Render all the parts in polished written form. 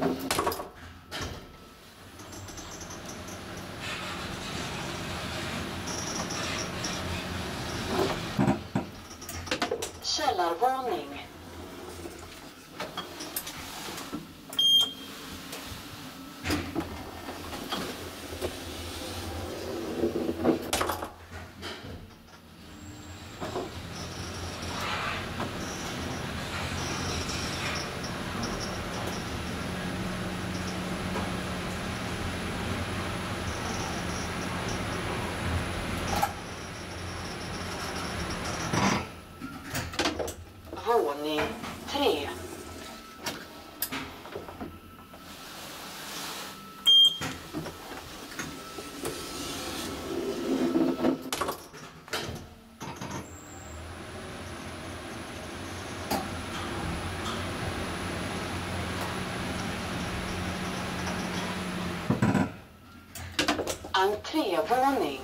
Källarvåning. Våning 3. Entrévåning.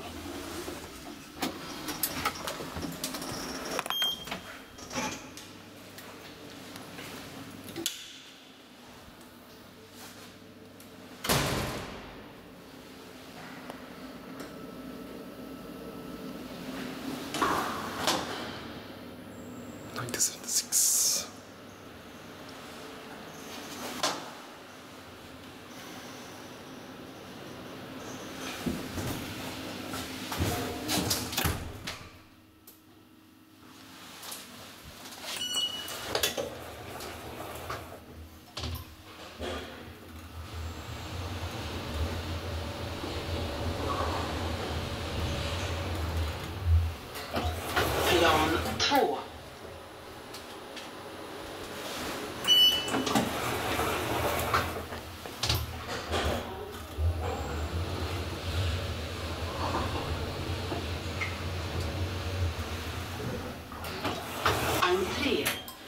Plan 2. Entré.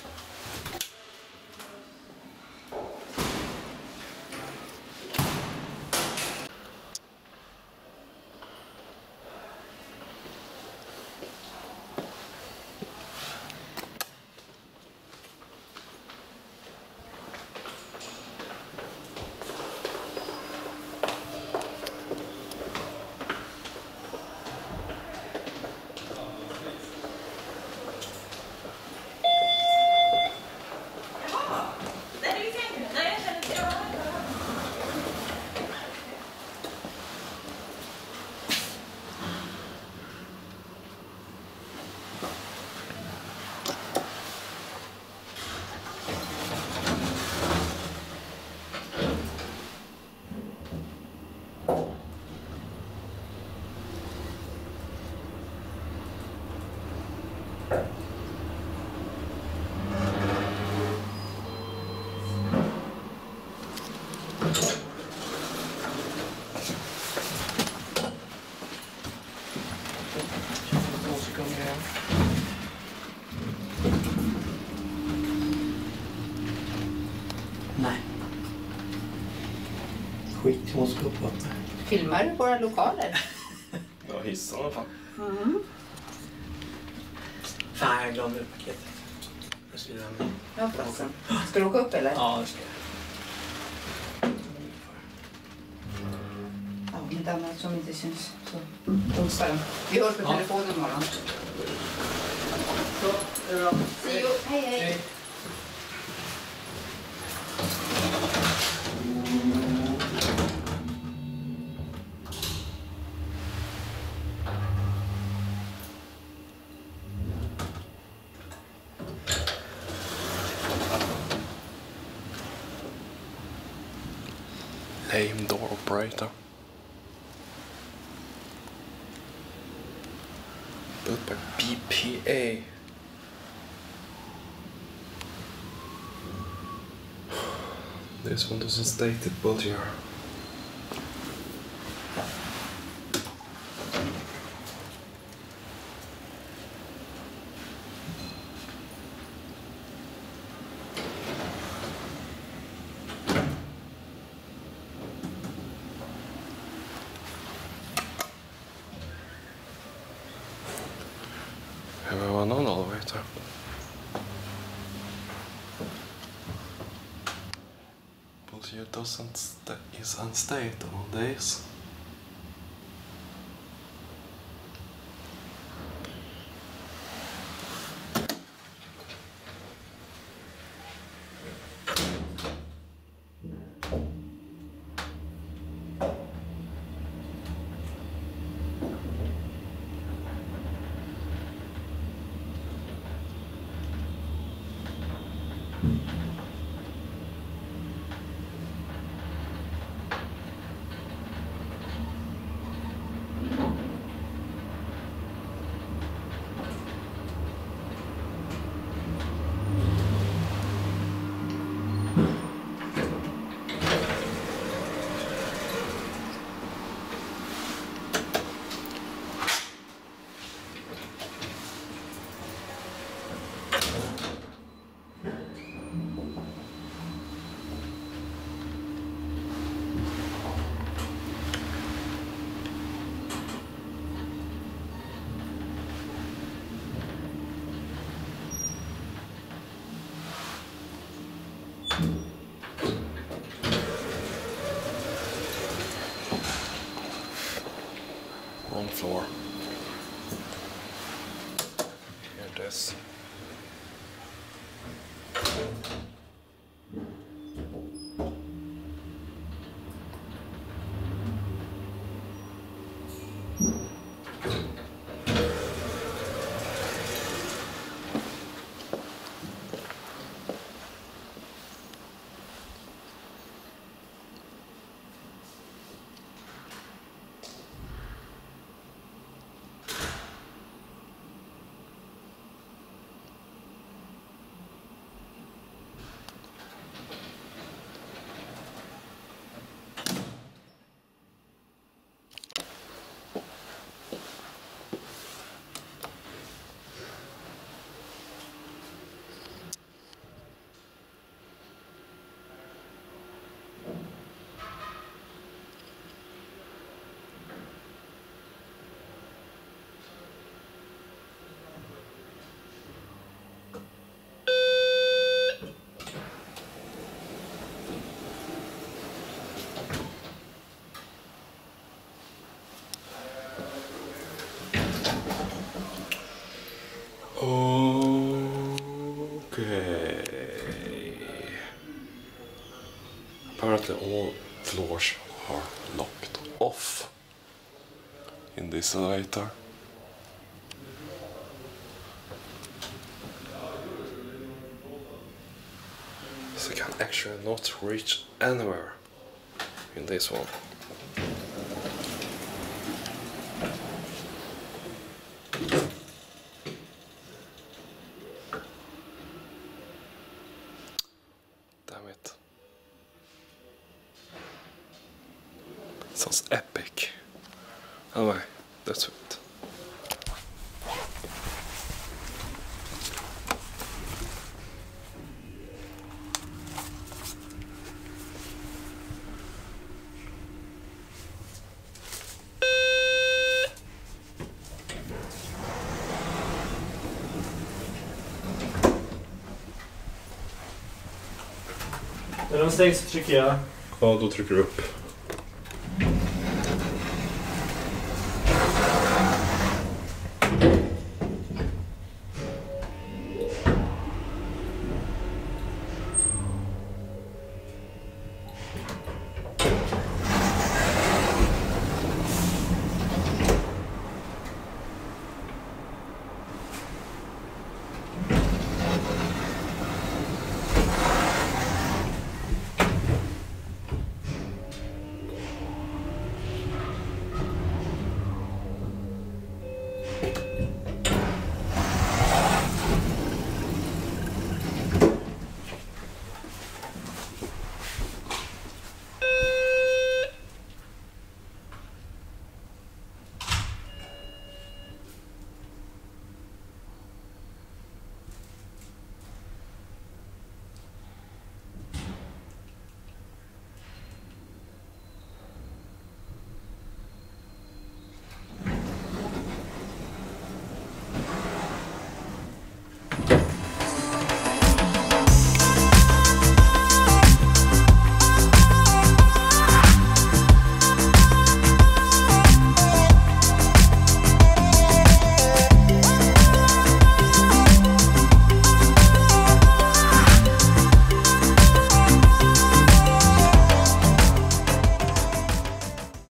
Nej. Skit, jag måste gå på. Filmar du våra lokaler? Ja, hissen i alla fall. Fan, jag glömde paketet. Jag skulle lämna. Ja, förresten. Ska du åka upp eller? Ja, det ska jag. Ja, om inte annat som inte syns. Så onsdag då. Vi hörs på telefonen imorgon. Så, det är bra. See you. Hej, hej. Lame door operator. Built by BPA. This one doesn't state it, but here. Have I one on all the way to? here is unstable on days. Wrong floor. Here it is. Okay. Apparently all floors are locked off in this elevator. So you can actually not reach anywhere in this one. Damn it. Sounds epic. Anyway, that's it. När de stängs så trycker jag. Ja, då trycker du upp.